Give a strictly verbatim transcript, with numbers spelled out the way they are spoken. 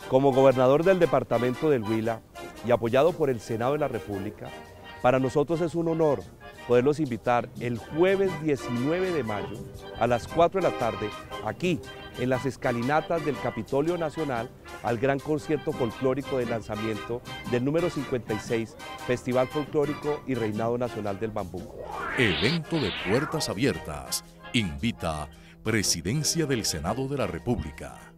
Como gobernador del departamento del Huila y apoyado por el Senado de la República, para nosotros es un honor poderlos invitar el jueves diecinueve de mayo a las cuatro de la tarde, aquí en las escalinatas del Capitolio Nacional, al gran concierto folclórico de lanzamiento del número cincuenta y seis Festival Folclórico y Reinado Nacional del Bambuco. Evento de puertas abiertas. Invita Presidencia del Senado de la República.